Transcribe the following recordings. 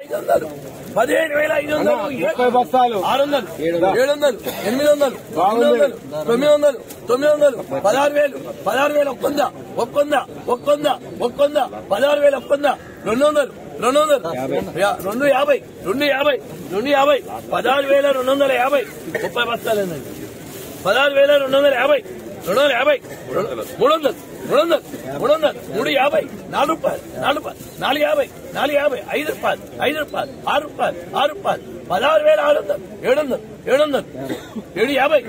15,500 బస్తాలు 600 700 800 900 900 900 16,000 ఒక్కొందా 16,000 ఒక్కొందా 200 250 16,250 30 బస్తాలేనండి 16,250 250 300 350 4 రూపాయలు 450 5 రూపాయలు 6 రూపాయలు 16,600 700 750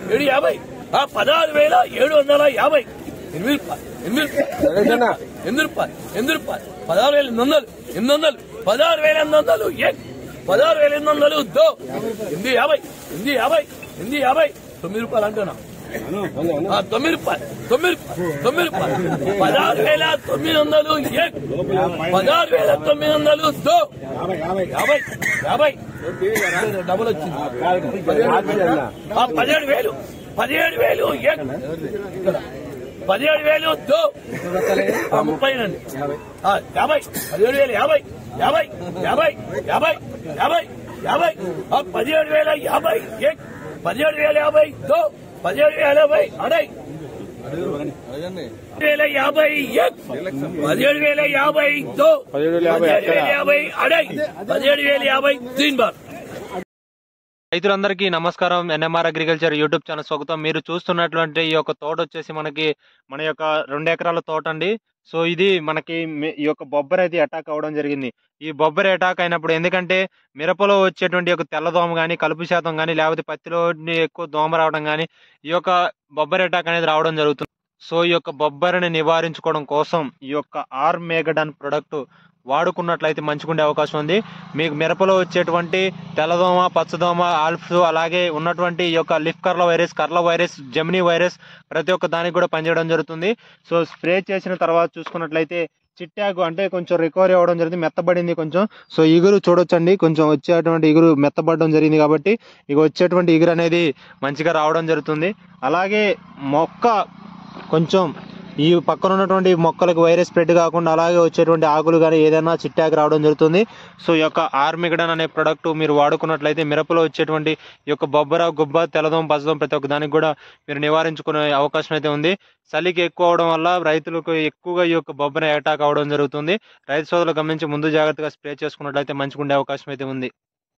16,750 8 రూపాయలు 16,800 16,800 దో 850 9 రూపాయలు అంటున్నా 9 రూపాయలు 16,900 దో 50 డబుల్ వచ్చింది 17,000 17,000 దో 30 నండి 50 17,050 17,050 దో 17,050 అడై 17,050 దో 17,050 అడై 17,050 3 బార్. రైతులందరికీ నమస్కారం. ఎన్ఎంఆర్ అగ్రికల్చర్ యూట్యూబ్ ఛానల్ స్వాగతం. మీరు చూస్తున్నటువంటి ఈ యొక్క తోట వచ్చేసి మన యొక్క 2 ఎకరాల తోట అండి. సో ఇది మనకి ఈ యొక్క బొబ్బర అయితే అటాక్ అవ్వడం జరిగింది. ఈ బొబ్బర అటాక్ అయినప్పుడు ఎందుకంటే మిరపలో వచ్చేటువంటి యొక్క తెల్లదోమ కానీ కలుపు శాతం కానీ లేకపోతే పత్తిలో ఎక్కువ దోమ రావడం కానీ ఈ యొక్క బొబ్బర అటాక్ అనేది రావడం జరుగుతుంది. సో ఈ యొక్క బొబ్బరని నివారించుకోవడం కోసం ఈ యొక్క ఆర్మేగడాన్ ప్రొడక్ట్ వాడుకున్నట్లయితే మంచిగుండే అవకాశం ఉంది. మీకు మిరపలో వచ్చేటువంటి తెల్లదోమ పచ్చదోమ ఆల్ఫ్స్ అలాగే ఉన్నటువంటి ఈ యొక్క leaf curl virus gemini virus ప్రతి ఒక్క దానికి కూడా పనిచేయడం జరుగుతుంది. సో స్ప్రే చేసిన తర్వాత చూసుకున్నట్లయితే చిట్టాకు అంటే కొంచెం రికవరీ అవ్వడం జరిగింది, మెత్తబడింది కొంచెం. సో ఇగురు చూడొచ్చండి, కొంచెం వచ్చేటువంటి ఇగురు మెత్తబడడం జరిగింది కాబట్టి ఇక వచ్చేటువంటి ఇగురు అనేది మంచిగా రావడం జరుగుతుంది. అలాగే మొక్క కొంచెం ఈ పక్కన ఉన్నటువంటి మొక్కలకు వైరస్ స్ప్రెడ్ కాకుండా అలాగే వచ్చేటువంటి ఆకులు కానీ ఏదైనా చిట్టాకు రావడం జరుగుతుంది. సో ఈ యొక్క ఆర్మిగడన్ అనే ప్రొడక్ట్ మీరు వాడుకున్నట్లయితే మిరపలో వచ్చేటువంటి ఈ యొక్క బొబ్బర గుబ్బ తెల్లదోమ పచ్చదోమ ప్రతి ఒక్క దానికి కూడా మీరు నివారించుకునే అవకాశం అయితే ఉంది. చలికి ఎక్కువ అవడం వల్ల రైతులకు ఎక్కువగా ఈ యొక్క బొబ్బర అటాక్ అవడం జరుగుతుంది. రైతు సోదరులు గమనించి ముందు జాగ్రత్తగా స్ప్రే చేసుకున్నట్లయితే మంచిగా ఉండే అవకాశం అయితే ఉంది.